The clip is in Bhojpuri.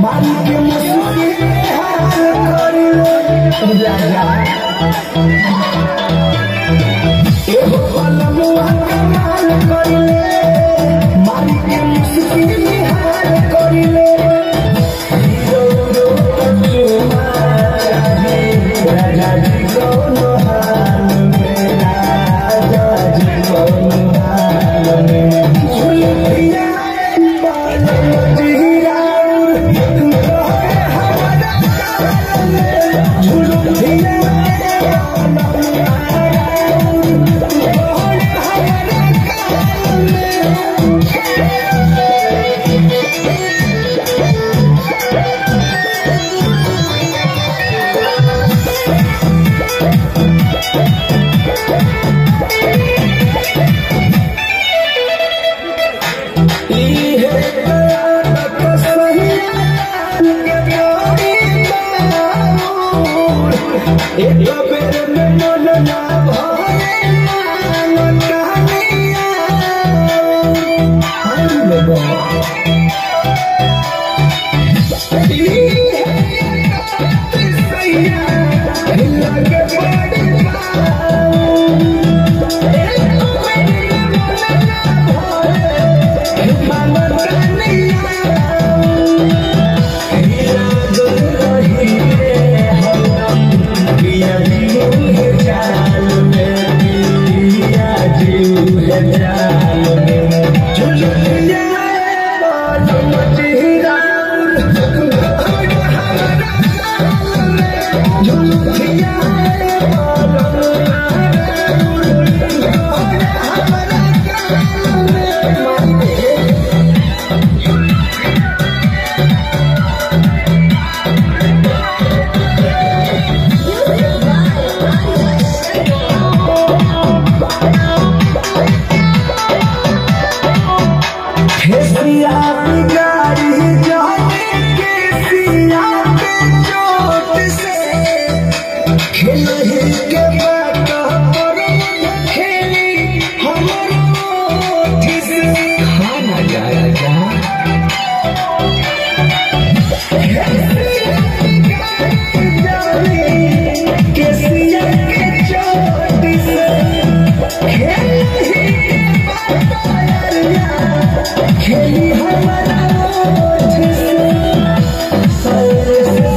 मारी के मुस्की हार करिले राजा एहो पलमुआ कमाल करिले मारी के मुस्की हार करिले हीरो रो कचुमारा है राजा जी कोनो हाल में राजा जी कोनो हाल में झुलिया बाल जीरा